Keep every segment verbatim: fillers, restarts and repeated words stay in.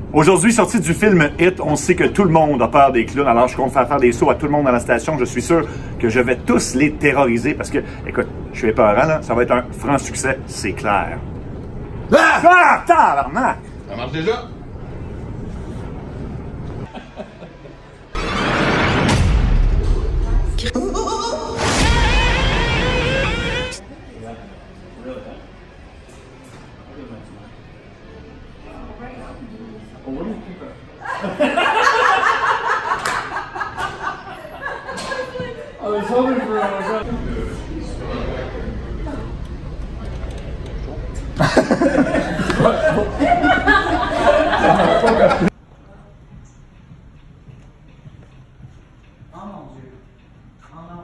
Aujourd'hui, sorti du film Hit, on sait que tout le monde a peur des clowns, alors je compte faire faire des sauts à tout le monde dans la station. Je suis sûr que je vais tous les terroriser parce que, écoute, je suis épeurant, là, ça va être un franc succès, c'est clair. Ah! Ah! Tabarnak! Ça marche déjà? I was hoping for a... Oh mon Dieu. Oh non.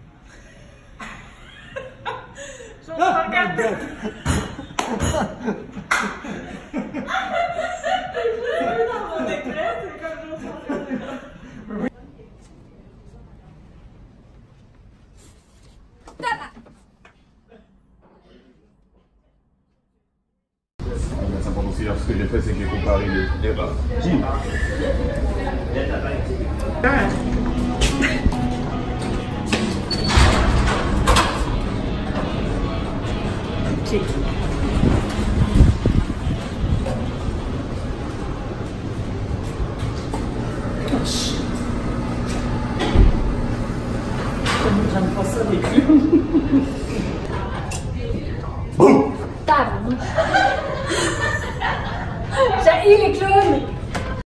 Je vais regarder. Dans mon écran, c'est comme je suis C'est important aussi, ce que j'ai fait, c'est que j'ai comparé les erreurs. Ok. J'aime pas ça, les clés.